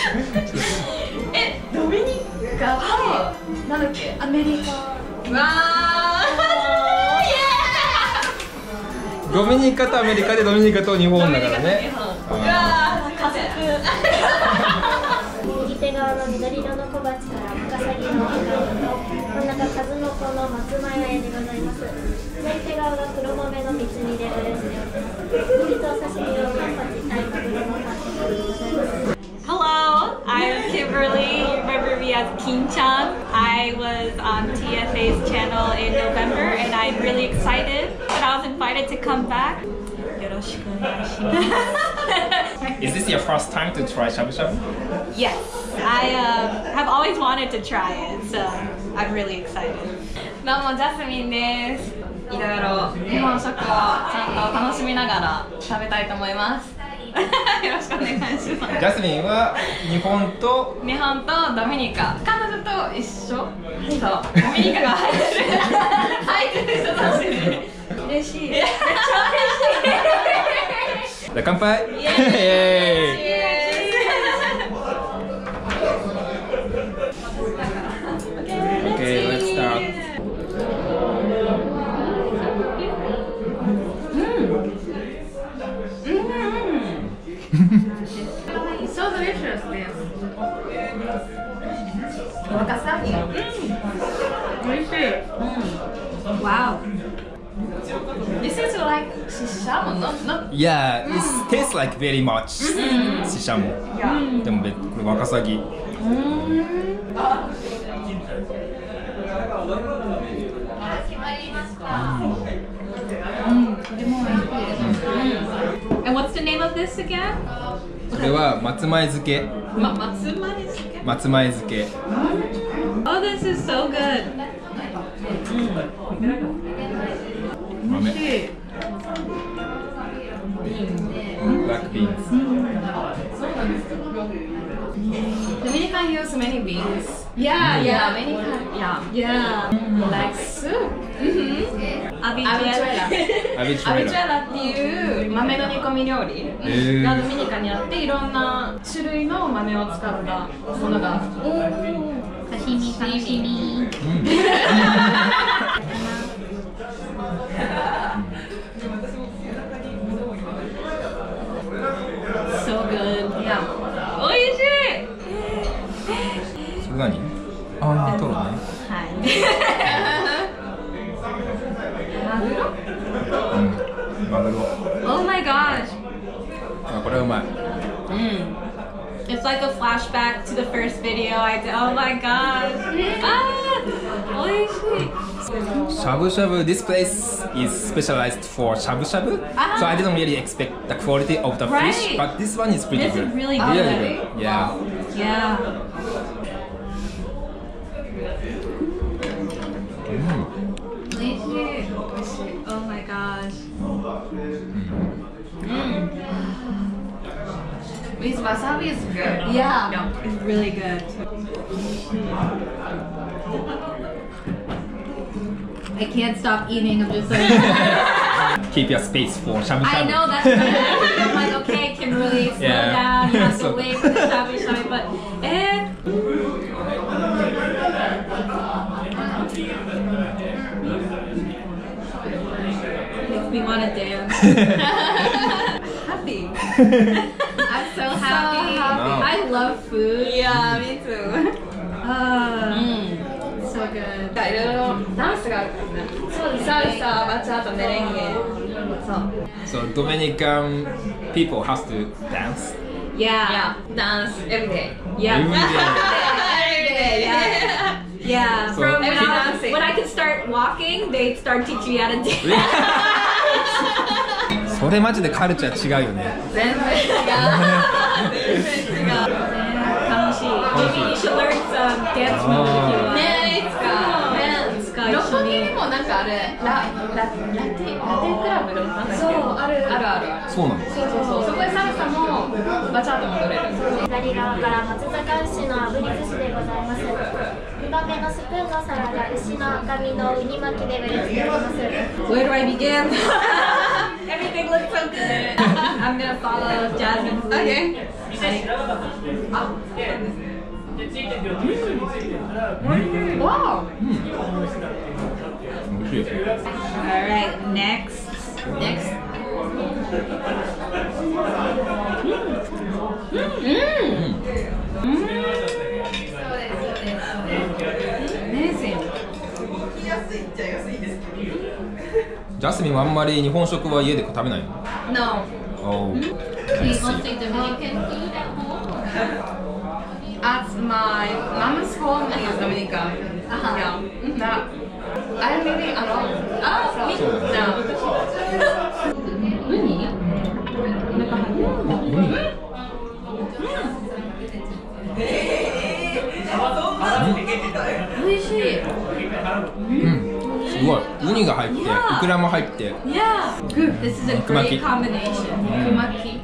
ドミニカとなんだっけ、アメリカ。わー、 ドミニカとアメリカでドミニカと日本だからね。 うわー、家族。 右手側の緑色の小鉢からワカサギの赤身と真ん中数の子の松前あえでございます。左手側が黒豆の蜜煮でご用意しております。右とお刺身用カンパチ、タイマグロのパンチでございます。 Hello, I'm Kimberly. You remember me as Kin-chan. I was on TFA's channel in November and I'm really excited that I was invited to come back. Is this your first time to try shabu shabu? Yes, I have always wanted to try it, so I'm really excited. どうも、ジャスミンです。いろいろ日本食をちゃんと楽しみながら食べたいと思います。よろしくお願いします。 ジャスミンは日本とドミニカ、彼女と一緒。そう、ドミニカが入ってる人たち。嬉しい。めっちゃ嬉しい。 じゃあ乾杯。イエーイ。Okay, let's start. It's so delicious, this. Wakasabi. Wow. This is like shishamu, not. Yeah, it tastes like very much シシャモ。でもこれワカサギ。 And what's the name of this again? これは松前漬け。松前漬け。 Oh, this is so good. 豆。Black beans. Dominican use many beans. Yeah, yeah. Many kind. Yeah. Like soup. Habichuela. アビチュエラっていう豆の煮込み料理がドミニカにあって、いろんな種類の豆を使ったものが。 刺身楽しみ。 So good. Yeah. 美味しい。 それ何？あ、トロね。 はい。 マグロ。 Oh my gosh. あ、これはうまい。 It's like a flashback to the first video I did. Oh my gosh. Ah, 美味しい。 Shabu shabu. This place is specialized for shabu shabu, so I didn't really expect the quality of the fish, but this one is pretty This good. is really good. Really good. Yeah. Yeah. 美味しい。Oh my gosh. With wasabi is good. Yeah. It's really good. I can't stop eating. I'm just like. Keep your space for shabu shabu. I know that's right. I'm like, okay, can really slow down. You have to wait for the shabu shabu, but makes me want to dance. Happy. I'm so happy. I love food. Yeah, me too. So good. いろいろダンスがあるからね。そうです。サルサ、バチャート、メレンゲ。そう。 So Dominican people has to dance. Yeah. Dance every day. Yeah. Every day. Every day. Yeah. So- From Dancing. when I could start walking, they'd start teaching me how to dance. それマジでカルチャー違うよね。 全然違う。全然違う。 楽しい。Maybe you should learn some dance moves if you want. ねえ、いつか。ねいつか一緒に六本木にもなんかあれ、ラテクラブなんだっけ。 そうあるある。 そうなの。 そう。そこでサルサもバチャートも踊れる。 左側から松阪牛の炙り寿司でございます。2番目のスプーンのサラダ、牛の赤身のウニ巻きでご用意しております。 Where do I begin? Everything looks so good. I'm gonna follow Jasmine's lead. Okay. Wow. 美味しい。 Alright, next. Next. Amazing. ジャスミンはあんまり日本食は家で食べないの？ No. Oh. Eat mostly Dominican food at home. At my mom's home is Dominican. Yeah. Not. I'm living alone. Oh, me too. No. ウニ？美味しい。 すごい。ウニが入って、イクラも入って。 Yeah. Good. This is a Nikumaki. great combination. Nikumaki.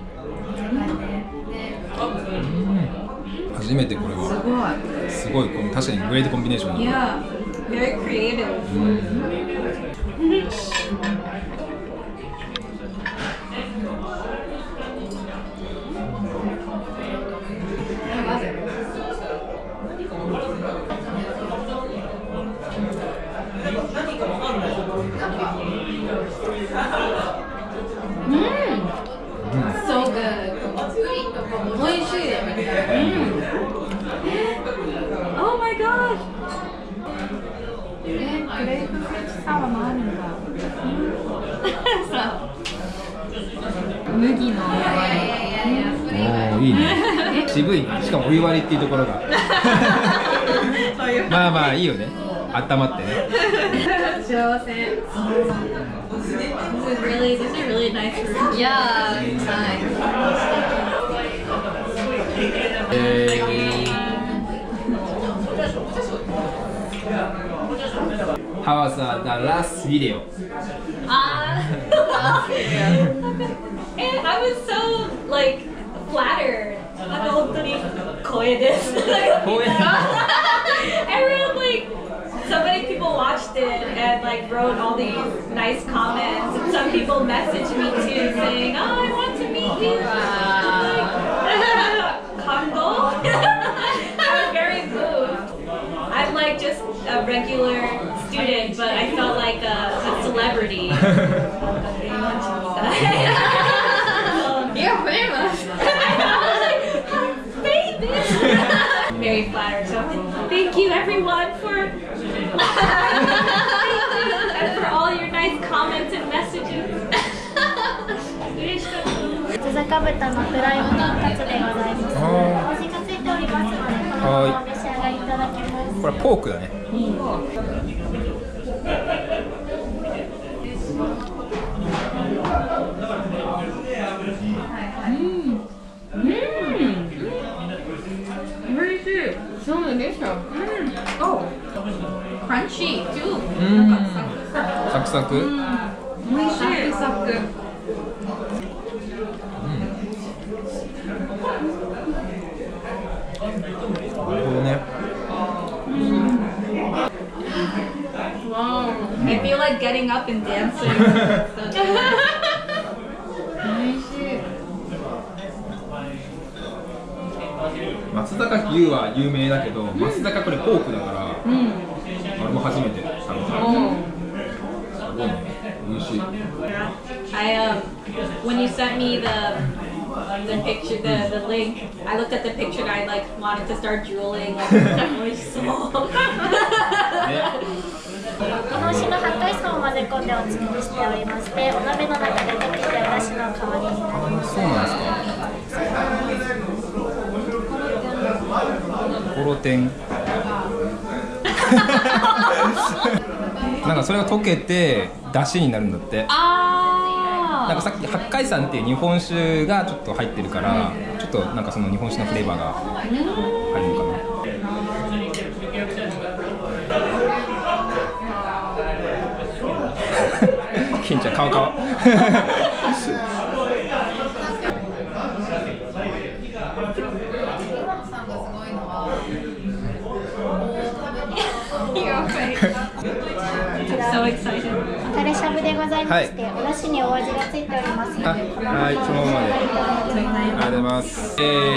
初めてこれは。すごい。確かにグレートコンビネーション。 Yeah. Very creative. So good. 美味しい。 Oh my gosh. グレープフルーツサワーもあるんだ。麦のおおー、いいね。渋いね。しかもお湯割りっていうところが。まあまあいいよね。温まってね。 幸せ。 These are really nice rooms. Yeah, it's nice. How was the last video? And I was so like flattered. なんか本当に光栄です。Everyone like so many people watched it and like wrote all these nice comments and some people messaged me too saying, "Oh, I want to meet you." Kango. I was very moved. I'm like just a regular student, but I felt like a celebrity. You're famous. Very flattered. So thank you everyone for and for all your nice comments and messages. 松坂豚のフライムトンカツでございます。味がついておりますので、このままお召し上がりいただけます。 これはポークだね。 So delicious. Oh, crunchy too. サクサク。 美味しい。サクサク。 なるほどね。 Wow. I feel like getting up and dancing. 美味しい。 松坂牛は有名だけど、松坂これポークだから、あれも初めて食べた。すごいね。美味しい。 When you sent me the picture, the link, I looked at the picture and I like wanted to start drooling. Like, 美味しそう。 日本酒の八海山を混ぜ込んでお作りしておりまして、お鍋の中で溶けてお出汁の代わりになります。 そうなんですか。コロテン。なんかそれが溶けて出汁になるんだって。なんかさっき八海山っていう日本酒がちょっと入ってるから、ちょっとなんかその日本酒のフレーバーが入るのかな。金ちゃん顔顔。 So excited. タレしゃぶででございまして、お出汁にお味がついておりますので、 はい、そのままで。ありがとうございます。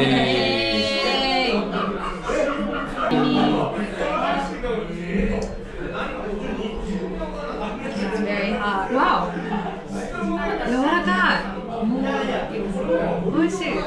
Wow. 柔らかい。美味しい。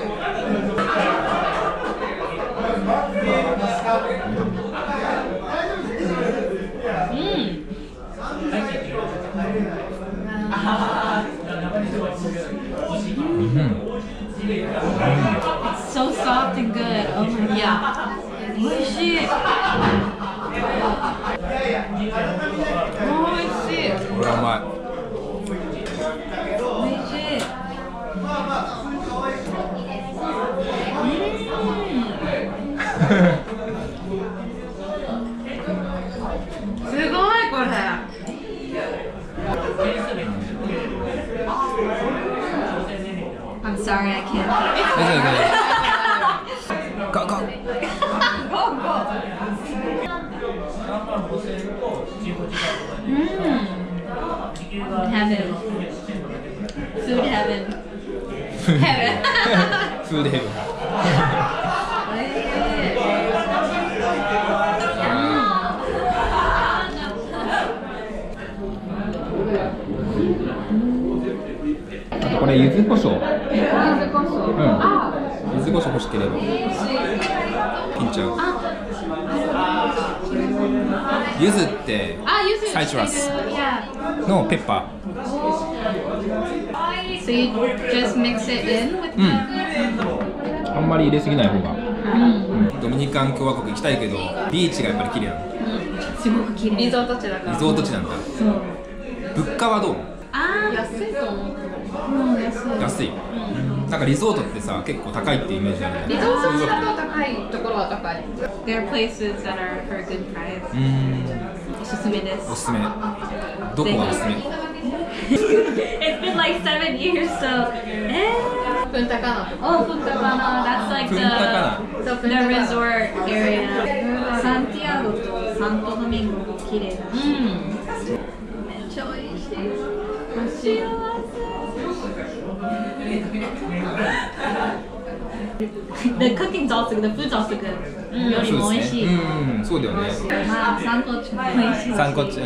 So soft and good. Oh my god. Yeah. 美味しい。 これはうまい。 美味しい。 すごいこれ。 I'm sorry, I can't. Go. Go, go. Heaven. Food heaven. Heaven. Food heaven. あとこれ柚子胡椒。柚子胡椒。柚子胡椒欲しければ。ピンちゃう。柚子ってサイトラスのペッパー。 So you just mix it in with the... あんまり入れすぎない方が。ドミニカン共和国行きたいけど、ビーチがやっぱり綺麗なの。 すごく綺麗。リゾート地だから。 リゾート地なんだ。物価はどう？ 安いと思う。 安い。なんかリゾートってさ、結構高いってイメージある。 リゾート地だと高いところは高い。 There are places that are for a good price. おすすめです。 おすすめ。どこがおすすめ？ It's been like 7 years, so. Punta Cana. Oh, Punta Cana. That's like the resort area. サンティアゴとサントドミンゴも綺麗だし。めっちゃ美味しい。幸せ。The cooking's also good. The food's also good. 料理も美味しい。 そうだよね。 まあ、サンコッチも美味しい。 サンコッチ。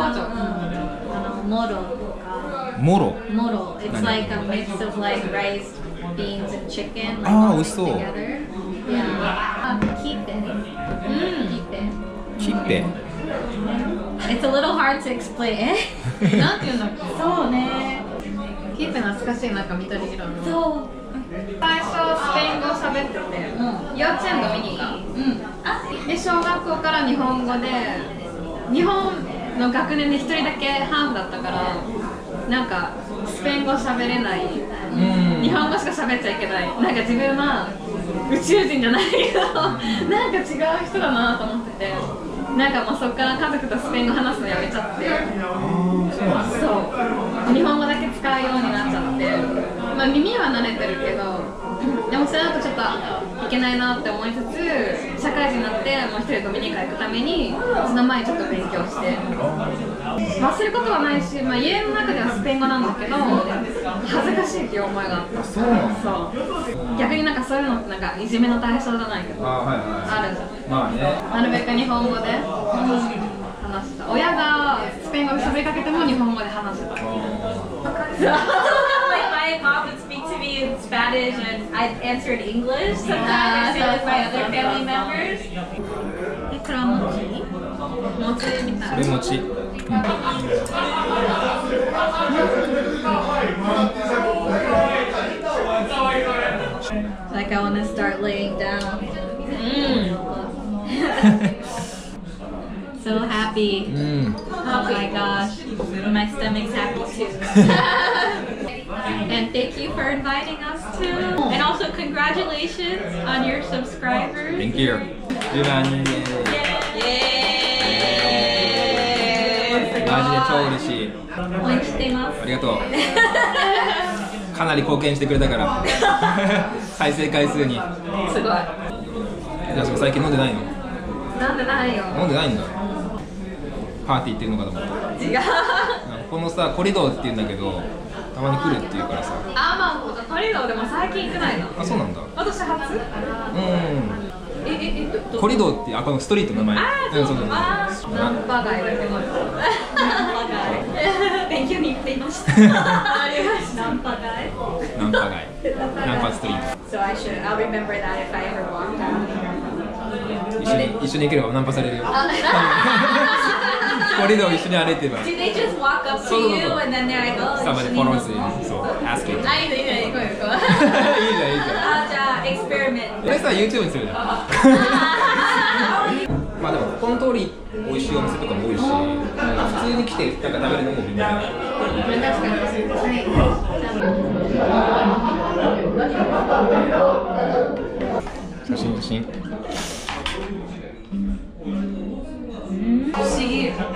モロとか。 モロ。 モロ。It's like a mix of like rice, beans, and chicken. ああ、美味しそう。 Together. Yeah. Kipe. Kipe. It's a little hard to explain. なんていうんだっけ？ そうね。 キープ懐かしいなんか緑色の。 そう。 最初スペイン語を喋ってて、幼稚園ドミニカ。で小学校から日本語で、日本の学年で一人だけハーフだったから、なんかスペイン語喋れない。日本語しか喋っちゃいけない。なんか自分は宇宙人じゃないけど、なんか違う人だなと思ってて。なんかもうそこから家族とスペイン語話すのやめちゃって、そう日本語だけ使うようになっちゃって、まあ、耳は慣れてるけど、でもそれだとちょっといけないなって思いつつ、社会人になってもう一人ドミニカ行くためにその前にちょっと勉強して、忘れることはないし、まあ、家の中ではスペイン語なんだけど恥ずかしいっていう思いがあった。そう逆になんかそういうのってなんかいじめの対象じゃないけどあるじゃん。まあね、なるべく日本語で話した。親がスペイン語で喋りかけても日本語で話してた。Like my mom would speak to me in Spanish and I'd answer in English sometimes with my other family members. これは餅？餅みたいな。 それ餅。 Like I want to start laying down. So happy. Oh my gosh. My stomach's happy too. And thank you for inviting us too. And also congratulations on your subscribers. Thank you. 10万人です。マジで超嬉しい。 応援しています。 ありがとう。かなり貢献してくれたから再生回数に。 すごい。 じゃあ最近飲んでないの？ 飲んでないよ。 飲んでないんだ。パーティー行ってるのかと思った。 違う。 このさコリドーって言うんだけどたまに来るって言うからさ。 まあコリドーでも最近行ってないの。 あ、そうなんだ。 私初。 コリドーってこのストリートの名前。そうそう。 ナンパ街だけど。ナンパ街。勉強に行っていました。ありました。ナンパ街。 ナンパ街。ナンパストリート。 So I'll remember that if I ever walk down here. 一緒に行ければナンパされるよ。コリドー一緒に歩いてれば。 Do they just walk up to you and then they're like, oh, Somebody follows you. So ask it. いいじゃん、行こうよ、行こう。 いいじゃんいいじゃん。 じゃあエクスペリメント。 これさ YouTube にするじゃん。まあでもこの通り美味しいお店とかも多いし、普通に来てなんか食べるのもみんな。写真。 不思議。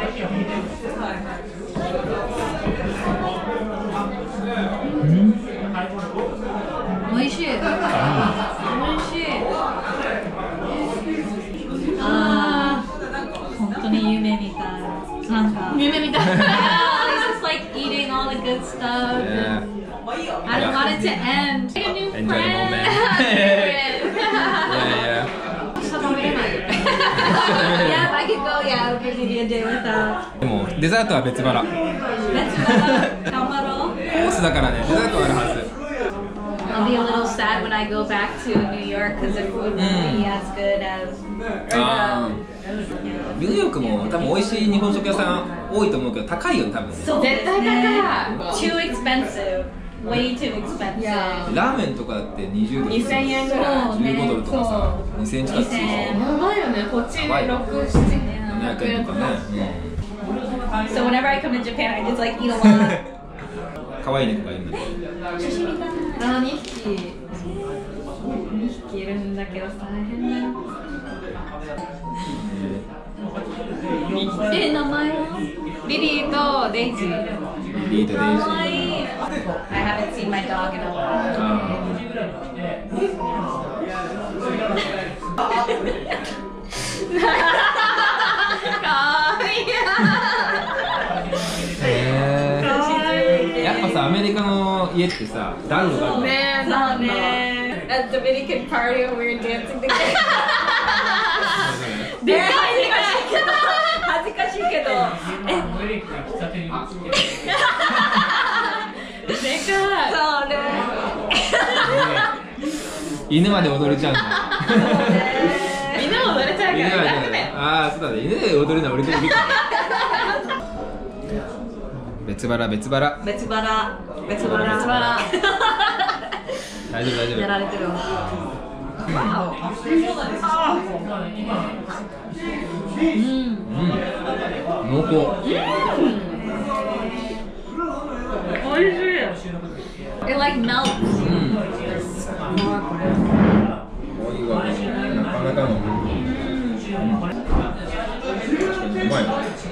美味しい。美味しい。本当に夢みたい。なんか夢みたい。It's just like eating all the good stuff. I don't want it to end. Make a new friend. Enjoy the moment. Yeah. Yeah, if I could go, yeah, it would be a day without. でもデザートは別腹。 頑張ろう。 コースだからね、デザートはあるはず。 I'll be a little sad when I go back to New York because the food won't be as good as. ニューヨークも多分美味しい日本食屋さん多いと思うけど高いよね多分ね。 そう絶対高い。Too expensive. Way too expensive. ラーメンとかだって20ドル。 2000円ぐらい。 15ドルとかさ、2000円近くする。 やばいよね。こっち6、700円とかね。 So whenever I come to Japan, I just like eat a lot. 可愛い猫がいるんだ。 写真見たい。 2匹いるんだけど大変だよ。 名前は？ リリーとデイジー。 リーとデイジー。 可愛い。I haven't seen my dog in a while. やっぱさアメリカの家ってさ暖炉があるね。 そうね。At Dominican party when we were dancing together. でかい恥ずかしいけど。 でかい。 そうね。 犬まで踊れちゃうんだ。 犬も踊れちゃうから楽だよ。 ああ、そうだね。犬で踊るのは俺でもいいか。別腹。大丈夫。 やられてるわ。 濃厚。 おいしい。 It like melts. おいわ、なかなかの。うまい。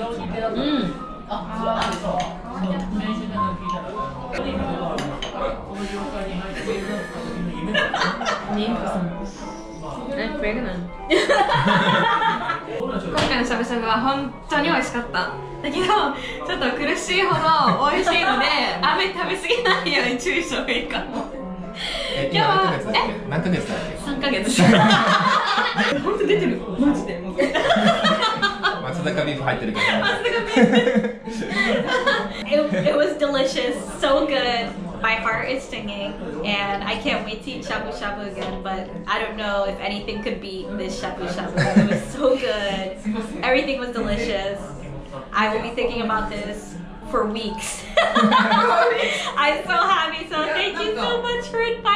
今回のしゃぶしゃぶは本当に美味しかった。だけどちょっと苦しいほど美味しいのであんまり食べ過ぎないように注意した方がいいかも。 今何ヶ月だっけ ？3ヶ月。本当出てる。マジで。 松坂ビーフ入ってるから。 It was delicious, so good. My heart is singing, and I can't wait to eat shabu shabu again. But I don't know if anything could beat this shabu shabu. It was so good. Everything was delicious. I will be thinking about this for weeks. I'm so happy. So thank you so much for inviting me.